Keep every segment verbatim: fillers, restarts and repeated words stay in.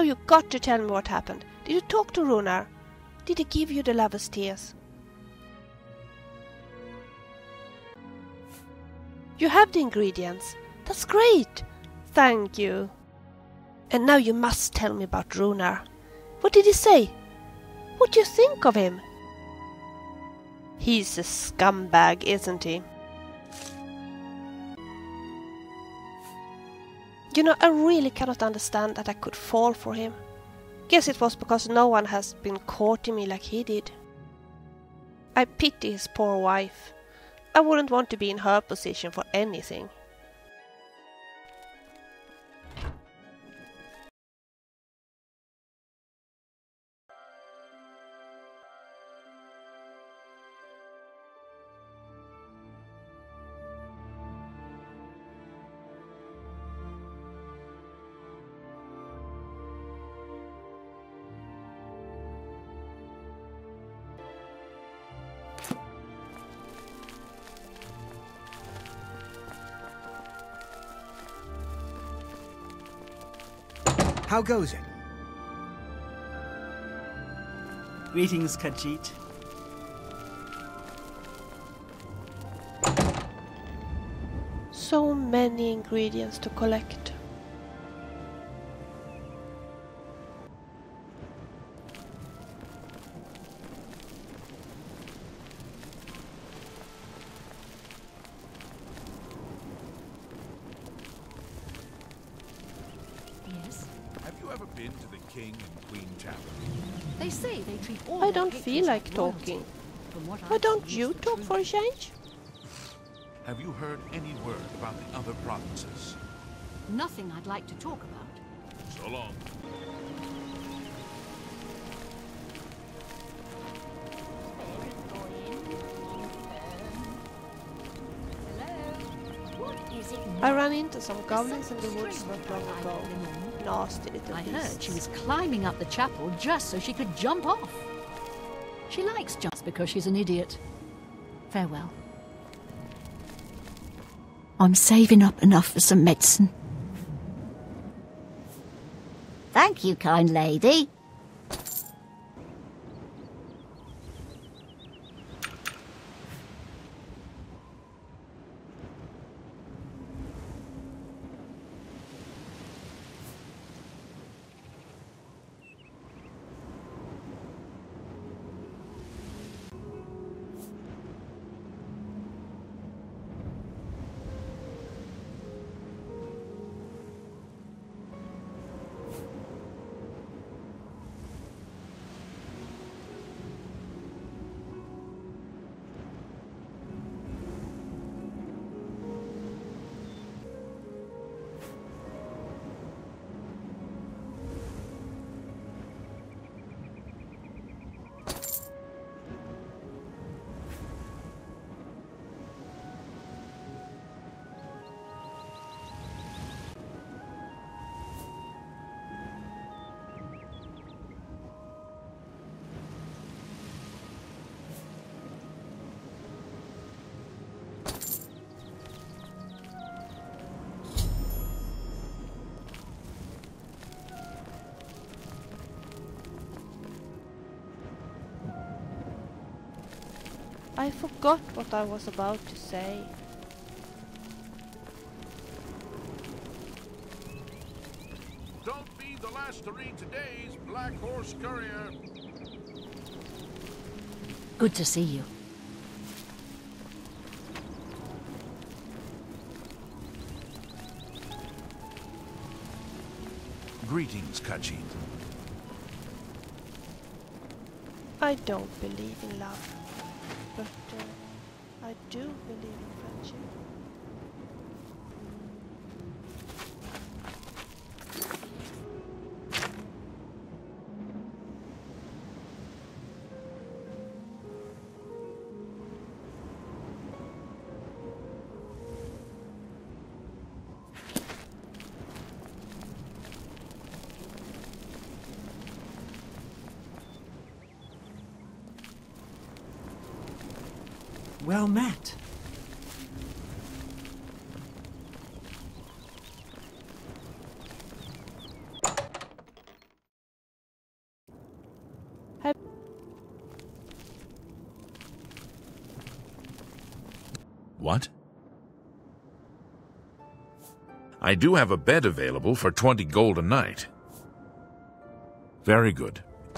you got to tell me what happened. Did you talk to Runar? Did he give you the lover's tears? You have the ingredients. That's great. Thank you. And now you must tell me about Runar. What did he say? What do you think of him? He's a scumbag, isn't he? You know, I really cannot understand that I could fall for him. Guess it was because no one has been courting me like he did. I pity his poor wife. I wouldn't want to be in her position for anything. How goes it? Greetings, Khajiit. So many ingredients to collect. Been to the King and Queen Tavern? They say they treat all I don't feel like talking. Why don't you talk for a change? Have you heard any word about the other provinces? Nothing I'd like to talk about. So long. I ran into some goblins in the woods not long ago. Nasty little I beasts. heard she was climbing up the chapel just so she could jump off. She likes just because she's an idiot. Farewell. I'm saving up enough for some medicine. Thank you, kind lady. I forgot what I was about to say. Don't be the last to read today's Black Horse Courier. Good to see you. Greetings, Khajiit. I don't believe in love, but uh, I do believe in friendship. Well met. What? I do have a bed available for twenty gold a night. Very good.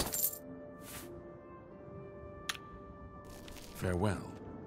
Farewell.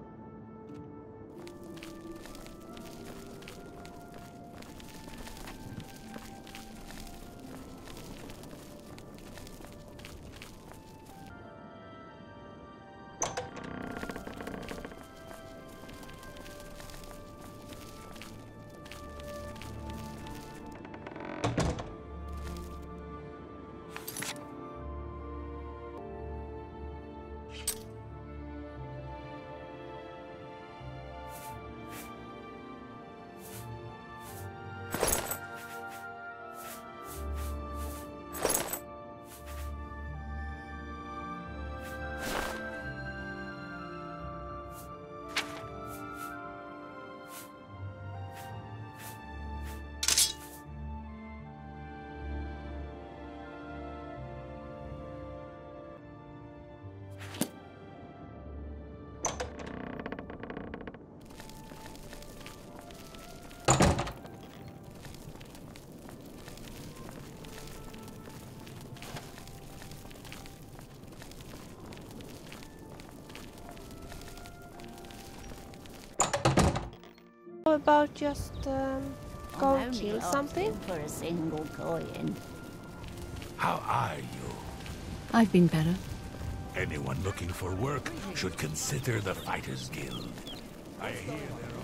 How about just um, go I'm and only kill asking something? for a single coin. How are you? I've been better. Anyone looking for work should consider the Fighters Guild. I hear there